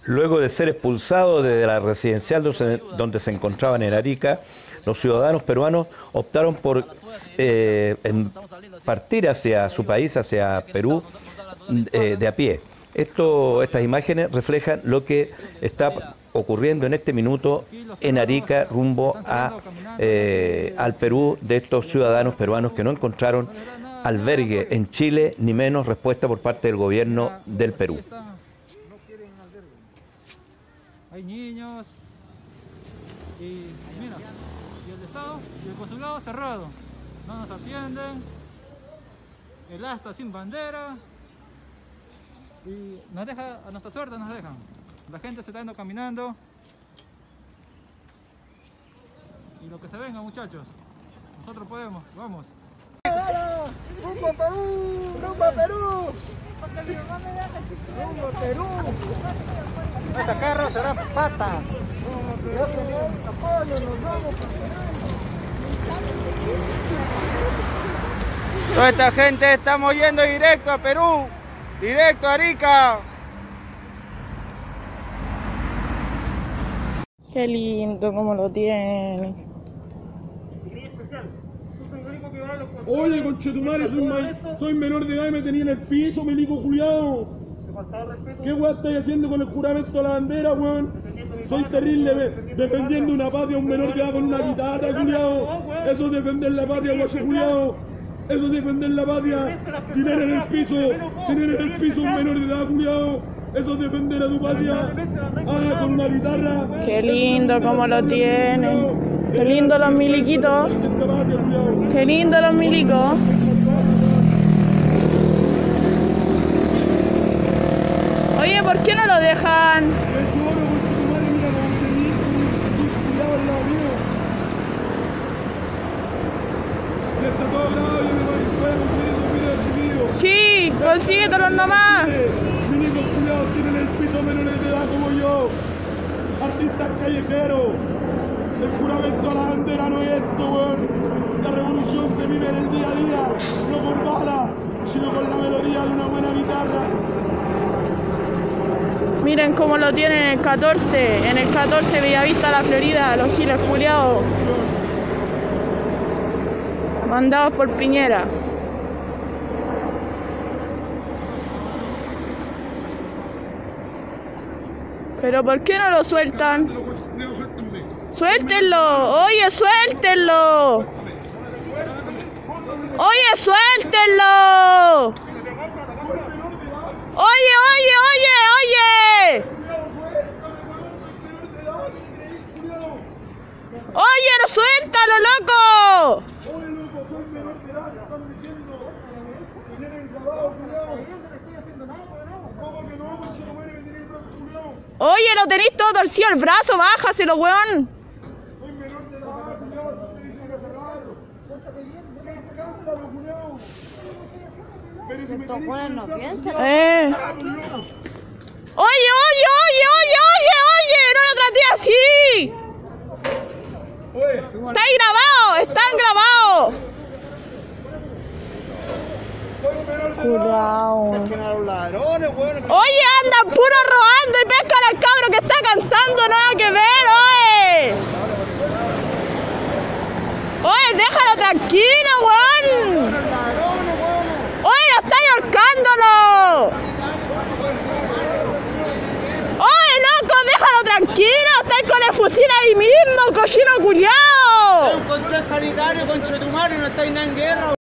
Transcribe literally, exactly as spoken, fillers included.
Luego de ser expulsados desde la residencial donde se encontraban en Arica, los ciudadanos peruanos optaron por eh, en partir hacia su país, hacia Perú, eh, de a pie. Esto, estas imágenes reflejan lo que está ocurriendo en este minuto en Arica rumbo a, eh, al Perú de estos ciudadanos peruanos que no encontraron albergue en Chile, ni menos respuesta por parte del gobierno del Perú. Hay niños y mira, y el Estado y el consulado cerrado, no nos atienden, el asta sin bandera y nos deja, a nuestra suerte nos dejan. La gente se está yendo caminando y lo que se venga, muchachos, nosotros podemos, vamos. ¡Rumbo Perú! ¡Rumbo Perú! ¡Rumbo Perú! Ese carro será pata. Toda esta gente estamos yendo directo a Perú, directo a Arica. Qué lindo como lo tiene. Oye, conchetumare, soy, soy menor de edad y me tenía en el piso, milico culiao. ¿Qué weón estáis haciendo con el juramento a la bandera, weón? Soy terrible, we, defendiendo una patria, un menor de edad con una guitarra, culiao. Eso es defender la patria, guacho culiao. Eso es defender la patria. Tener en el piso, tener en el piso un menor de edad, culiao. Eso es defender a tu patria. Ah, con una guitarra. Qué lindo como lo tiene. Qué lindo los miliquitos. Qué lindo los milicos. Oye, ¿por qué no lo dejan? Sí, consíguetelos nomás. Milicos culiados tienen el piso menores de edad como yo. Artistas callejeros. El juramento a la bandera no es esto, weón. La revolución se vive en el día a día, no con balas, sino con la melodía de una buena guitarra. Miren cómo lo tienen en el catorce, en el catorce Bellavista, La Florida, los giles culiados. Mandados por Piñera. Pero ¿por qué no lo sueltan? ¡Suéltenlo! ¡Oye, suéltenlo! ¡Oye, suéltenlo! ¡Oye, oye, oye, oye! ¡Oye, no suéltalo, loco! Oye, lo tenéis todo torcido el brazo, bájaselo, weón. Eh. Oye, oye, oye, oye, oye, oye, no lo traté así. Está ahí grabado, están grabados. Cuidado. Oye, andan puro robando y pescan al cabro que está cantando, nada que ver, oye. Oye, déjalo tranquilo, weón. Oye, lo estáis ahorcándolo. Oye, loco, déjalo tranquilo, estáis con el fusil ahí mismo, cochino culiao. Es un control sanitario, conchetumare, no estáis nada en guerra.